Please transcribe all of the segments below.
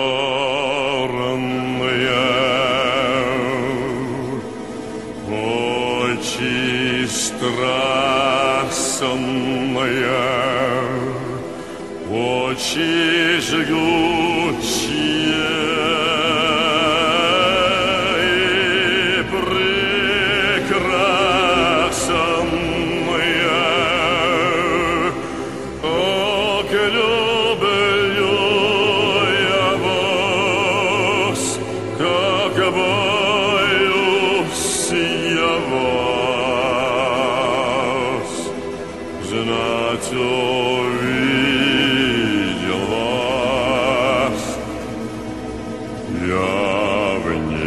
очи страстные, очи жгучие и прекрасные, как люблю я вас, как боюсь я вас, знать увидел вас я в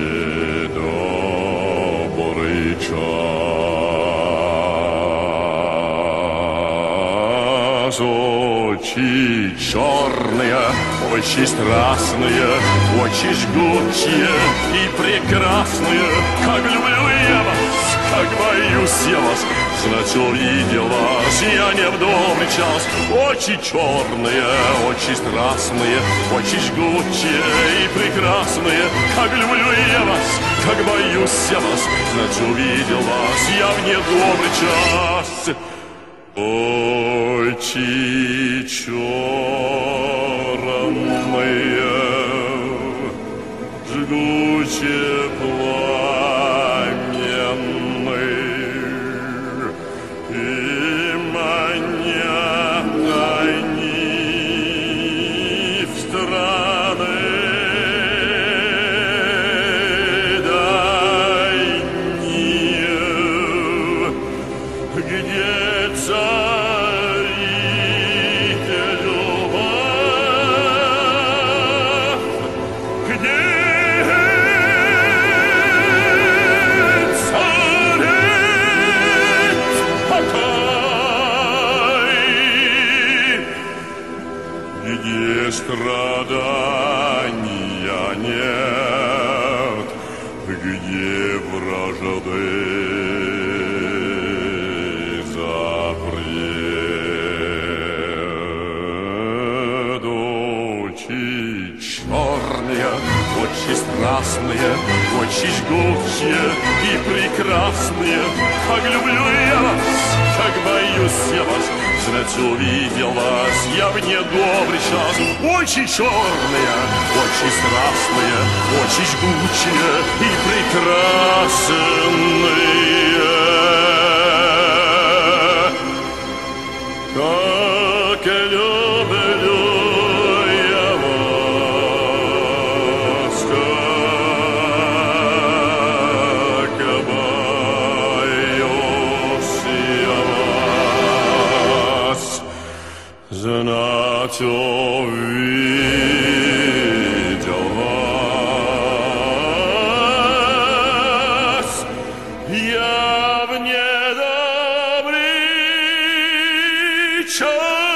недобрый час. Очи черные, очи страстные, очи жгучие и прекрасные, как люблю я вас, как боюсь я вас, знать увидел вас я не в добрый час. Очи черные, очи страстные, очи жгучие и прекрасные, как люблю я вас, как боюсь я вас, знать увидел вас я в недобрый час. Очи черные, жгучие пламенные, и манят они в страны дальние, где царит любовь, где царит покой, где страдания нет, где вражды черные, очи страстные, очи жгучие и прекрасные, как люблю я вас, как боюсь я вас, знать увидел вас я в недобрый час. Очи черные, очи страстные, очи жгучие и прекрасные, как люблю я вас, как боюсь я вас, знать увидел вас я в недобрый час.